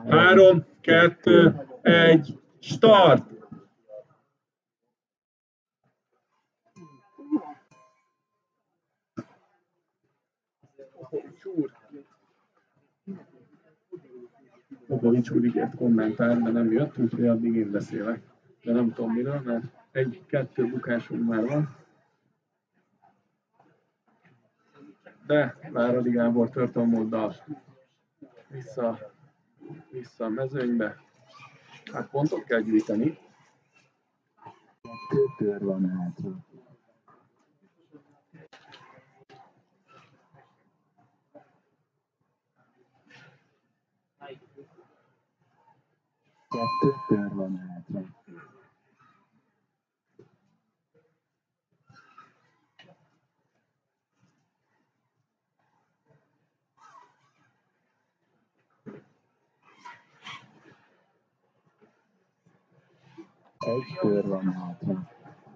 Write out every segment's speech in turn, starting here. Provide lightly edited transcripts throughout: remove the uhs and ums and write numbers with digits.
3, 2, 1, start! Bogovics úr ígért kommentár, de nem jött, úgyhogy addig én beszélek. De nem tudom miről, mert 1-2 bukásunk már van. De Váradi Gábor törtönmóddal vissza a mezőnybe. Hát pontot kell gyűjteni. 2 kör van hátra. 2 kör van hátra. 1 kör van hátra.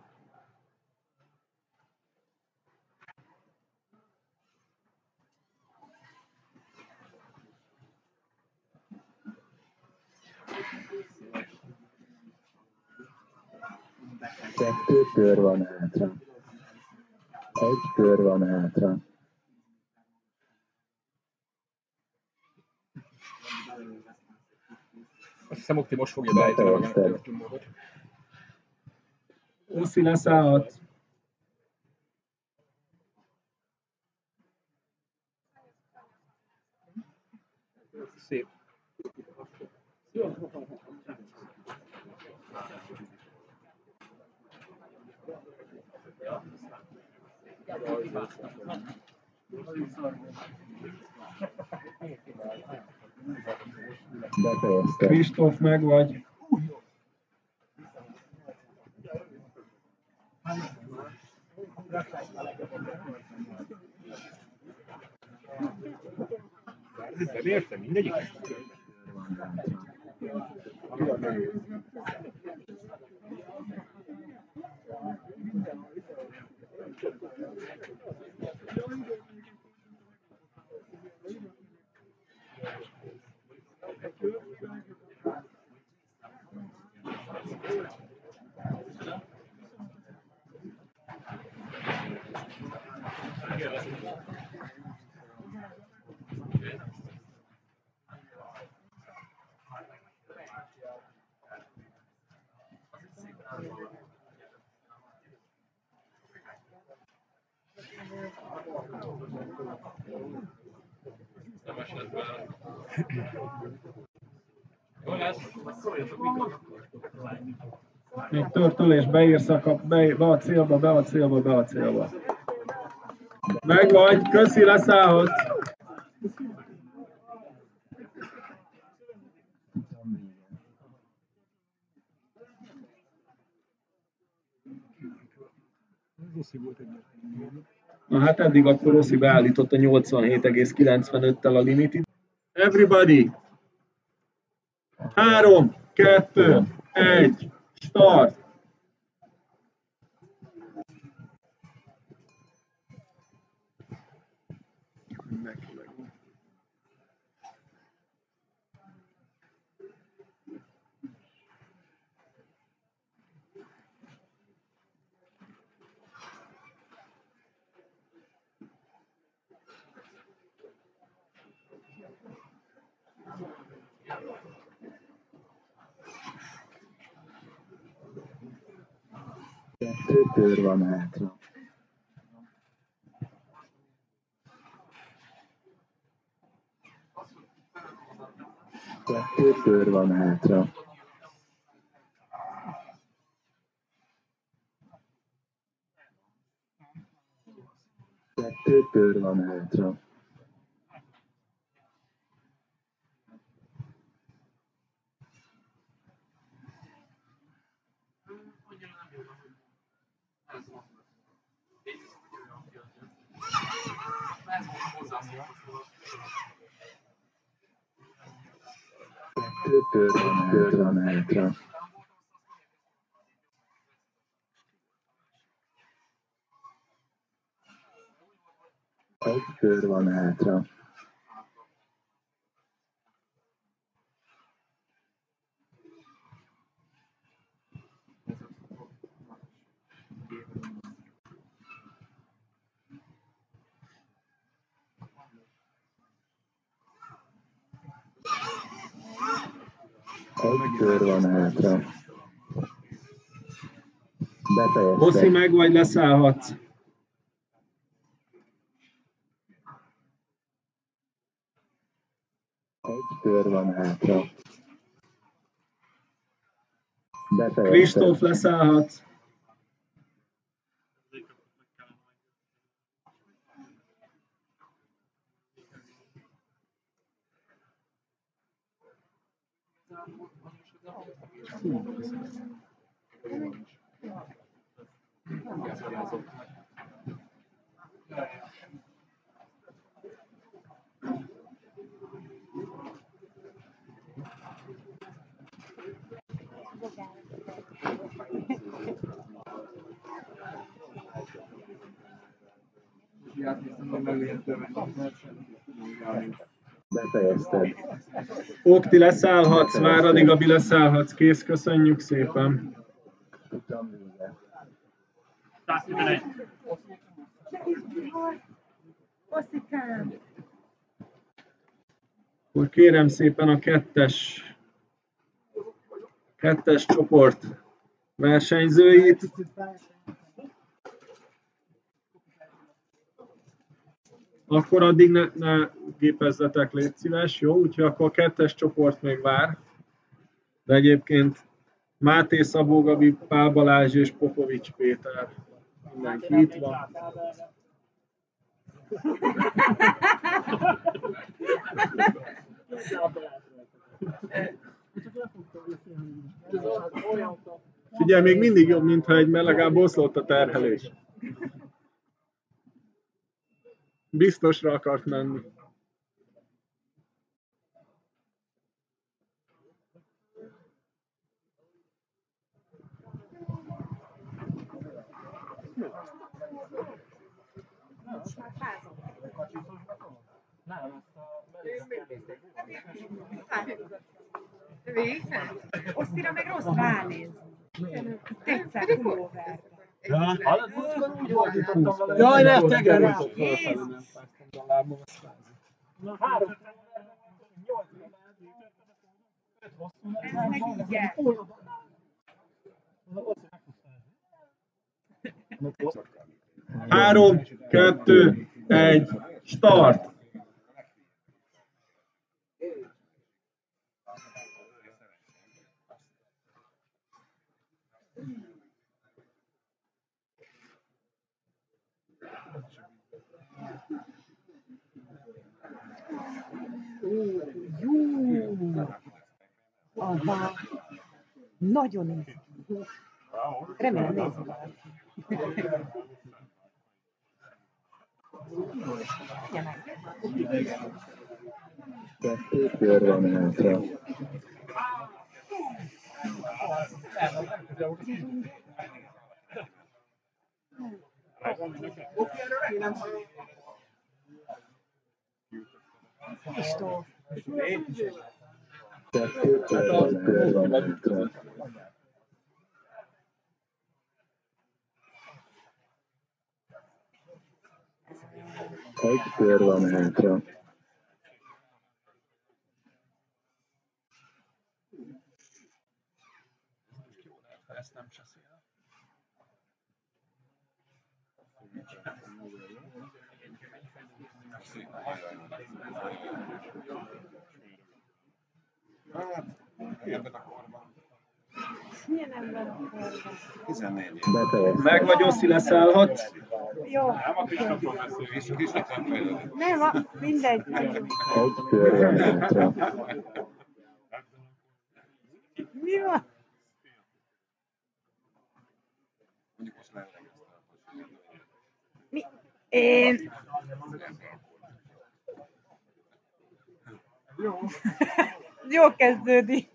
2 kör van hátra. 1 kör van hátra. Azt hiszem, Okti most fogja beállítani magát a történetmódot. Uszi leszállhat. Szép. Befejezte. Kristóf, meg vagy. Nem értem, mindegyik. Még törtölés, beírsz be a célba, be a célba, be a célba. Meg vagy, köszi, leszállhatsz. Na hát eddig akkor Rossi beállította 87,95-tel a limitit. Everybody! 3, 2, 1, start! Kettő kör van hátra. Kettő kör van hátra. Kettő kör van hátra. Kettő kör van hátra. Egy kör van hátra. Egy kör van hátra. Oszi, Befejezted. meg vagy leszállhatsz. Egy kör van hátra. Befejezted. Kristóf, leszállhatsz. Befejezted. Okti, leszállhatsz, Váradi Gabi, leszállhatsz. Kész, köszönjük szépen. Futam vége. Oszikám! Akkor kérem szépen a kettes csoport versenyzőit. Akkor addig ne gépezzetek, légy szíves, jó? Úgyhogy akkor a kettes csoport még vár. De egyébként Máté, Szabó Gabi, Pál Balázs és Popovics Péter. Mindenki itt van. Figyelj, még mindig jobb, mintha egy, mert legalább oszlott a terhelés. Biztosra akart menni. Végzel? Osztira meg rossz ránézni. Tetszett pulóverbe. Jaj, ne tegerj! Ez meg igen. 3, 2, 1, start! Jó! Aha! Nagyon izgi. Remélem nézni valaki. Kettő kör van hátra. Kettő kör van hátra. Egy kör van hátra. Ezt nem cseszél. Milyen ember a korban? 14. Befejezted. Meg vagy, Oszi, leszállhatsz. Jó. Nem, mindegy. Egy kör van hátra. Mi van? Mi? Én... Jó kezdődik.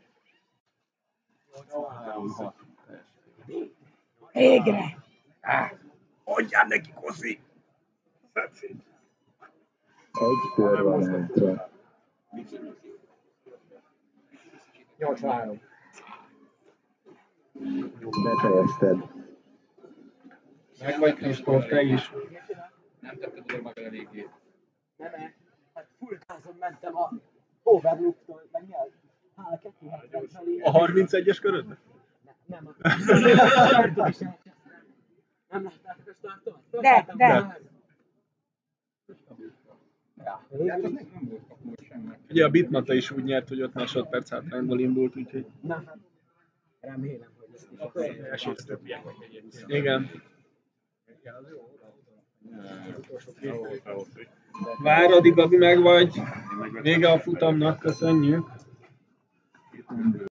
Végre! Adjál neki, Koszi! Egy kör van hátra. 83. Befejezted. Meg vagy, Kristóf, te is. Nem tetted oda magad eléggé. Nem, hát full gázon mentem a overlook-tól, meg nyelv. A 31-es körödben? Nem. Nem láttátok a startot? De. Ugye a Bitmata is úgy nyert, hogy 5 másodperc hátrányból indult, úgyhogy... Na hát, remélem, hogy ezt is Igen. Vár, addig Gabi meg vagy. Vége a futamnak, köszönjük.